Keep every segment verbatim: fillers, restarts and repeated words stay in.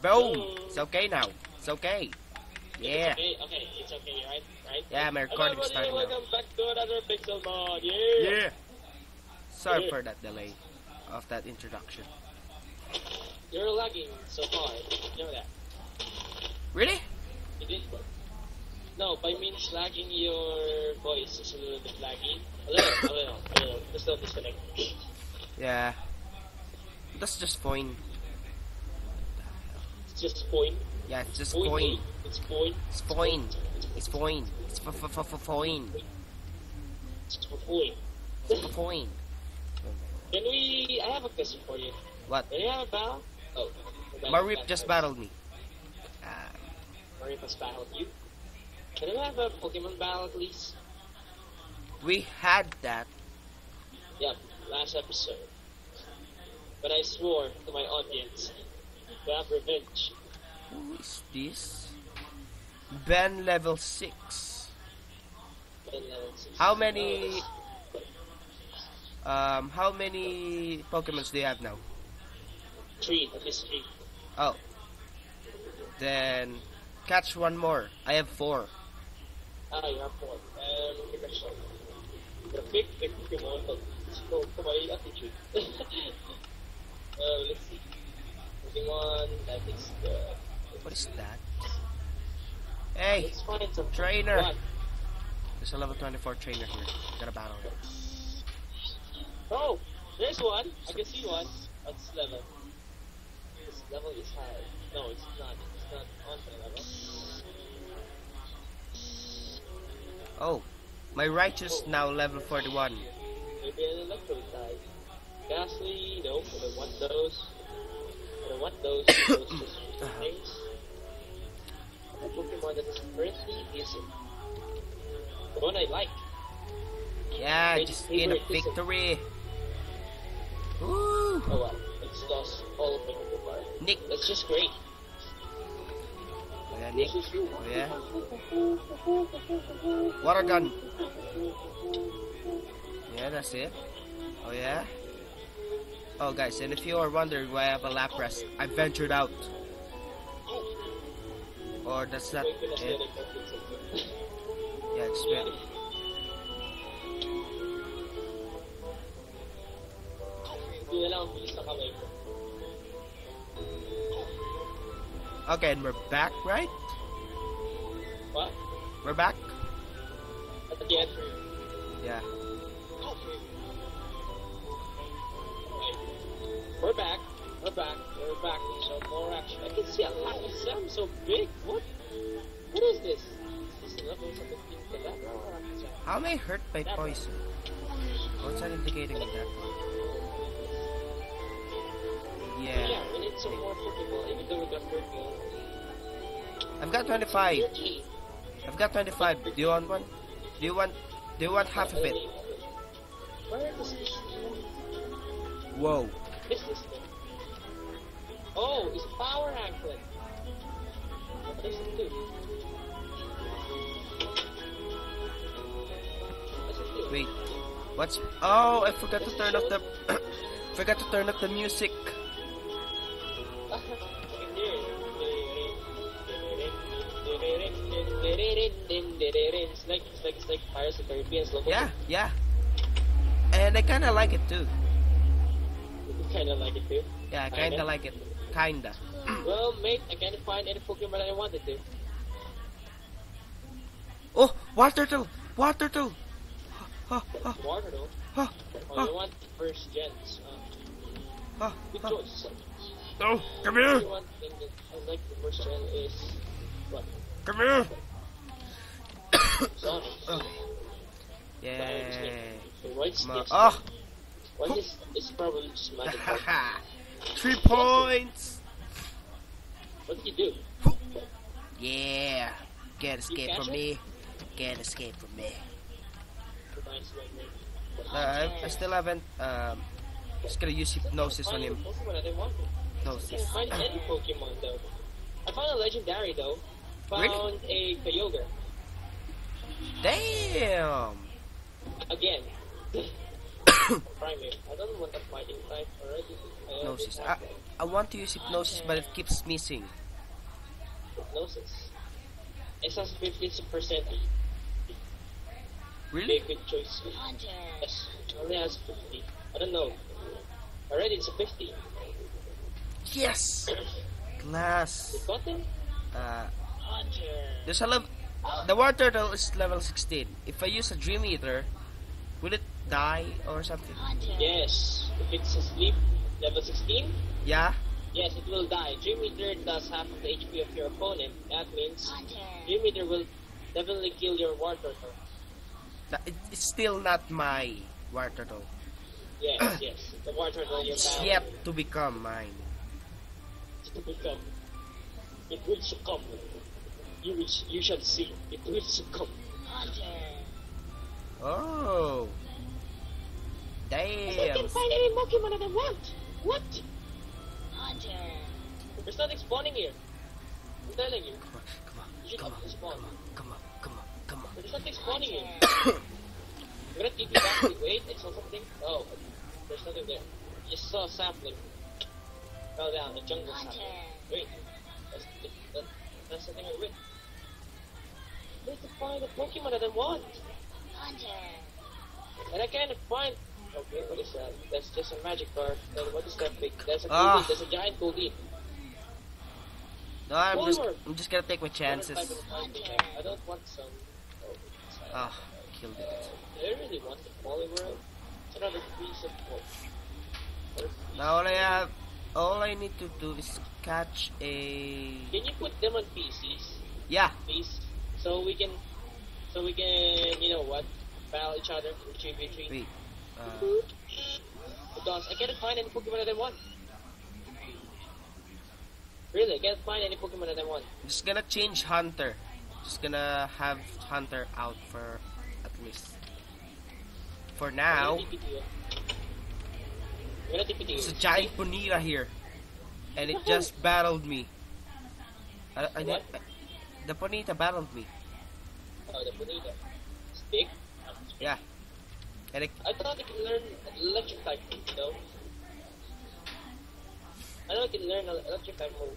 Boom! It's okay now. It's okay. Yeah. It's okay, okay, it's okay, right? Right? Yeah, my recording is starting now. Welcome back to another Pixelmon. Yeah. Yeah. Sorry Yeah. for that delay of that introduction. You're lagging so far. You know that. Really? You did. No, by means lagging, your voice is a little bit laggy. A little, a little, a little. There's no disconnect. Yeah. That's just fine. It's just point. Yeah, it's just Point. fine. It's point. It's fine. It's fine. It's f f f fine. It's point. It's fine. Can we? I have a question for you. What? Can you have a battle? Oh. Marip just battled me. Uh, Marip has battled you. Can we have a Pokemon battle, please? we had that. Yep, last episode. But I swore to my audience to have revenge. Who is this? Ben level six. And, uh, How many? Um, how many Pokemons do you have now? Three, at least three. Oh. Then catch one more. I have four. Ah, you have four. Um, okay, question. The big, big Pokemon, but let's go to my attitude. uh, let's see. Moving on, that is the... What is that? Hey, Let's find some trainer. What? There's a level twenty-four trainer here. Gotta battle him. Oh, there's one. I can see one. What's level? This level is high. No, it's not. It's not on the level. Oh, my righteous now level forty-one. Maybe an electro type. Ghastly, no, I don't want those. I don't want those. Those just things. The Pokemon that is currently is the one I like. Yeah, My just get a favorite victory. Woo! Oh well, it's lost all of my Pokemon. Nick. That's just great. Oh yeah, Nick. This is you. Oh yeah. Water gun. Yeah, that's it. Oh yeah. Oh guys, and if you are wondering why I have a Lapras, I ventured out. Or that's not Wait, wait, it. wait, Yeah, just wait. Hindi na lang ang bilis na kamay ko. Okay, and we're back, right? What? We're back? At the end. Yeah. We're back. We're back. We're back. So more action. I can see a lot of them so big. What? What is this? Is this level seventeen to that? How am I hurt by poison? What's that indicating with that? Yeah, Yeah. we need some more Pokemon. Even though we got purple. I've got twenty-five. thirty. I've got twenty-five. Do you want one? Do you want do you want half of it? Where is this? Whoa. What is this thing? Oh, it's a power anklet. What does it do? What does it do? Wait. What's oh I forgot to turn off the forgot to turn off the music. I can hear it. It's like, it's like, it's like Pirates of the Caribbean slow motion. Yeah, yeah. And I kinda like it too. You kinda like it too. Yeah, I kinda, Kinda? like it. Kinda. Well, mate, I can't find any Pokemon that I wanted to. Oh, water turtle! Water turtle! Ha, ha, Water though. ha, Oh, ha, you want first gens. Uh, ha, good ha. choice. Oh, come The here! only one thing that I like the first gen is what? Come here! Sonic. Okay. Yay. So what's Ma this? oh! What is? It's probably just magic. Haha! Three points! What did you do? Yeah! Can't escape catch from it? me. Can't escape from me. Nice one, mate. Uh, I, I still haven't, um, just gonna use hypnosis on him. Pokemon that I wanted. I Hypnosis. can't find any Pokemon though. I found a legendary though. Found Really? a Kyogre. Damn! Again. Primate. I don't want a fighting type already. Hypnosis. I, I want to use hypnosis, but it keeps missing. Hypnosis. It has fifty percent. Really? Good choice. Yes, it only has fifty. I don't know. Already it's a fifty. Yes! Glass. You got him? Uh, there's a level. The water turtle is level sixteen. If I use a dream eater, will it die or something? Yes. If it's asleep, level sixteen, Yeah? yes, it will die. Dream Eater does half of the H P of your opponent. That means Dream Eater will definitely kill your war turtle. That- it- It's still not my water turtle. Yes, yes. The war turtle you It's found yet to become mine. to become. It will succumb. You will, you shall see. It will succumb. Oh. I Damn. can't find any Pokemon that I want. What? There's nothing spawning here. I'm telling you. Come on, come on, You should come up on, the spawn. come on, come on, come on. There's nothing spawning here. I'm gonna take you back. Wait, I saw something. Oh, there's nothing there. You saw a sapling. Fell down, a jungle sapling. Wait, that's, that, that's the thing I win. I need to find a Pokemon that I want. And I can't find. Okay, what is that? That's just a magic card. Then what is that big? That's a Ah. Goldeen. That's a giant Goldeen. No, I'm just, Forward. I'm just gonna take my chances. I don't want some. Oh, sorry. Ah, killed it. Do I really want the Poliwhirl? It's another piece of wood. Now all I have, all I need to do is catch a. Can you put them on P Cs, Yeah. please? So we can, so we can, you know what, battle each other in three v three. Wait. Uh, Because I can't find any Pokemon that I want. Really, I can't find any Pokemon that I want. I'm just gonna change Hunter. Just gonna have Hunter out for at least. For I'm now, gonna T P to you. I'm gonna T P to you. there's a giant Bonita here, and it just battled me. I, I, What? I, the Bonita battled me. Oh, the Bonita. It's big. Yeah. And it, I thought it could learn electric type, you know? I know it can learn an electric type move.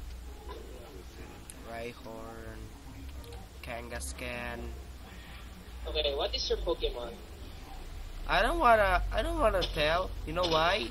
Rhyhorn, Kangaskhan. Okay, what is your Pokemon? I don't wanna. I don't wanna tell. You know why?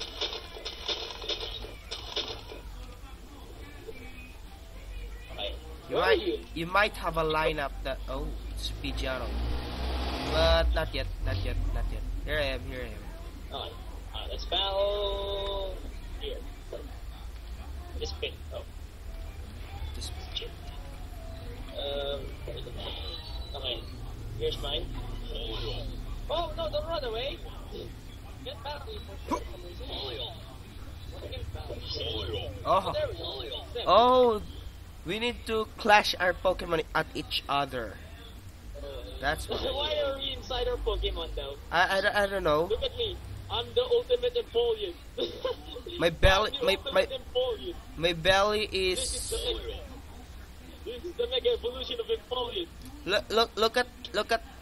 Okay. You Where might. are you? You might have a lineup that. Oh, it's Pidgeotto. But not yet. Not yet. Not yet. Here I am. Here I am. Alright. Alright, let's battle here. This pin. Oh, Just. shit. Um, okay. Here's mine. Oh, no, don't run away! Get back to you for some reason. Get back. Oh. There we go. There. Oh. We need to clash our Pokemon at each other. Uh, That's why. Why are we inside our Pokemon though? I, I, I don't know. Look at me. I'm the ultimate Empoleon. My belly. I'm the My my ultimate Empoleon. my belly This is is. the mega. This is the mega evolution of Empoleon. Look look look at look at.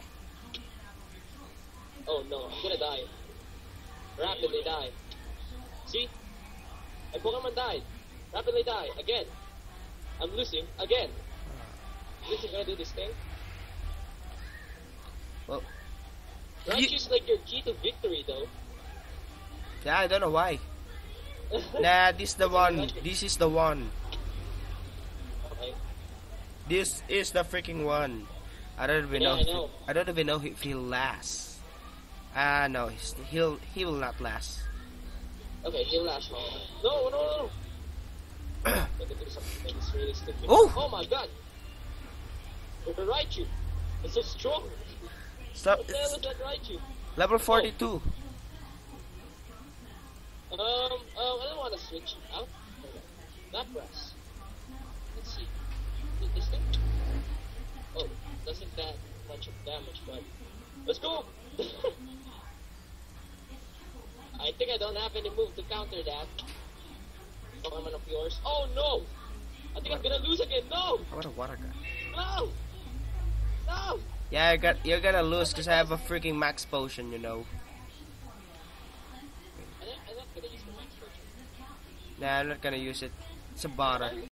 Oh no, I'm gonna die. Rapidly die. See? My Pokemon died. Rapidly die. Again. I'm losing. Again. This is gonna do this thing. Well, Raichu's like your key to victory though. yeah, I don't know why. Nah, this is the one. This is the one. Okay. This is the freaking one. I don't even Yeah, know. I If know. I don't even know if he'll last. Ah, no, he's, he'll he will not last. Okay, he'll last long. No, no, no. I can do something that is really stupid. Oh! Oh my god! Look at Raichu. It's so strong. Stop. What the hell It's is that Raichu? level forty-two. Um, um, I don't want to switch out. Not press. Let's see. Did this thing? Oh, doesn't that much of damage, but let's go. I think I don't have any move to counter that. Pokemon of yours. Oh no! I think I'm gonna lose again. No! I want a water gun. No! No! Yeah, you got you're gonna lose because I have a freaking max potion. You know. I don't, I'm not gonna use the max version. Nah, I'm not gonna use it. It's a bother.